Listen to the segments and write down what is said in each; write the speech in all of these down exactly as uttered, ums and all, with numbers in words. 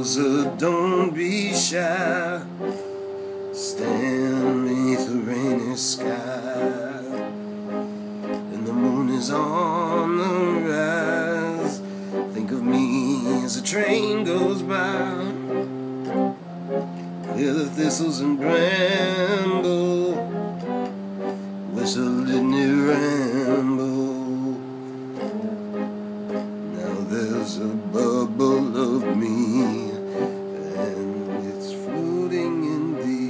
closer, don't be shy. Stand beneath the rainy sky, and the moon is on the rise. Think of me as the train goes by. Clear the thistles and bramble, whistle in the ramble. Now there's a bubble of me, and it's floating in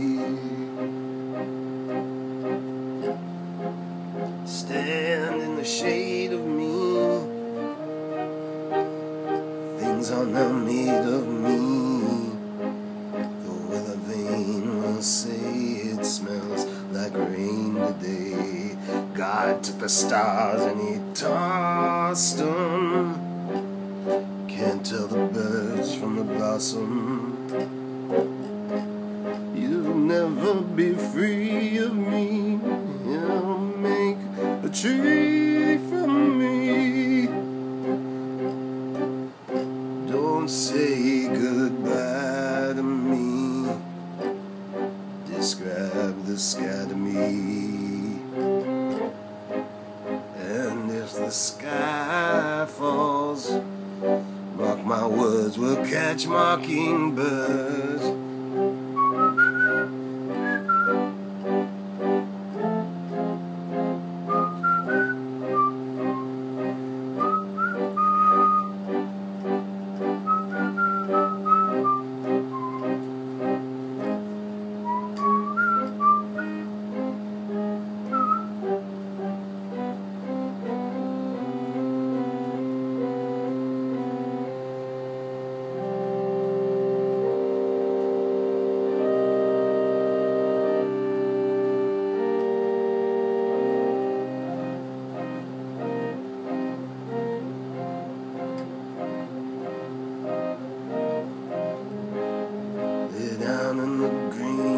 thee. Stand in the shade of me. Things are not made of me. Say it smells like rain today. God took the stars and he tossed them. Can't tell the birds from the blossom. You'll never be free of me. You'll make a tree from me. Don't say goodbye to me. Describe the sky to me. And if the sky falls, mark my words, we'll catch mockingbirds. Down in the green